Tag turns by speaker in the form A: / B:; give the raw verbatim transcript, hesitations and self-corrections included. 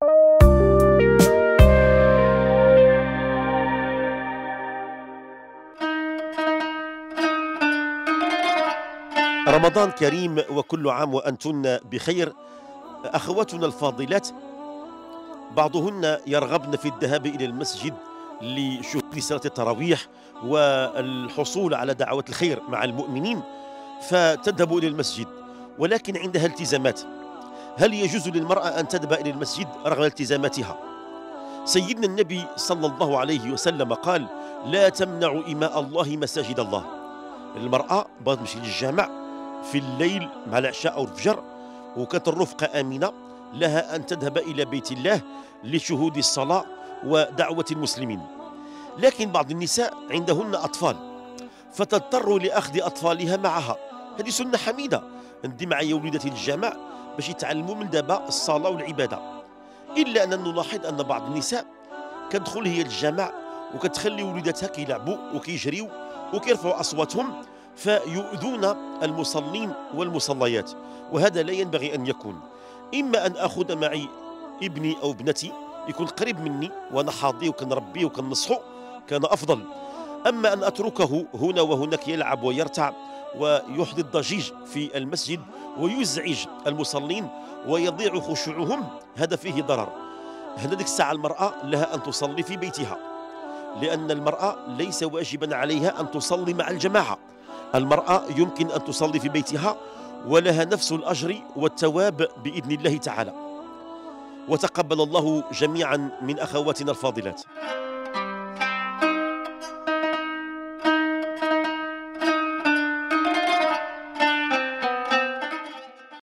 A: رمضان كريم وكل عام وأنتن بخير. أخواتنا الفاضلات، بعضهن يرغبن في الذهاب إلى المسجد لشهود صلاة التراويح والحصول على دعوات الخير مع المؤمنين، فتذهب إلى المسجد ولكن عندها التزامات. هل يجوز للمرأة أن تذهب إلى المسجد رغم التزاماتها؟ سيدنا النبي صلى الله عليه وسلم قال: لا تمنعوا إماء الله مساجد الله. المرأة بغات تمشي للجامع في الليل مع العشاء أو الفجر وكانت الرفقة آمنة، لها أن تذهب إلى بيت الله لشهود الصلاة ودعوة المسلمين. لكن بعض النساء عندهن أطفال فتضطر لأخذ أطفالها معها. هذه سنة حميدة، ندي معي وليدتي للجامع باش يتعلموا من دابا الصلاة والعبادة. إلا أن نلاحظ أن بعض النساء كتدخل هي للجامع وكتخلي وليداتها كيلعبوا وكيجريوا وكيرفعوا أصواتهم فيؤذون المصلين والمصليات، وهذا لا ينبغي أن يكون. إما أن أخذ معي ابني أو ابنتي يكون قريب مني وأنا حاضيه وكنربيه وكنصحه كان أفضل. أما أن أتركه هنا وهناك يلعب ويرتع ويحدث ضجيج في المسجد ويزعج المصلين ويضيع خشوعهم، هذا فيه ضرر. هذا ديك الساعة المرأة لها أن تصلي في بيتها، لأن المرأة ليس واجبا عليها أن تصلي مع الجماعة. المرأة يمكن أن تصلي في بيتها ولها نفس الأجر والثواب بإذن الله تعالى. وتقبل الله جميعا من أخواتنا الفاضلات.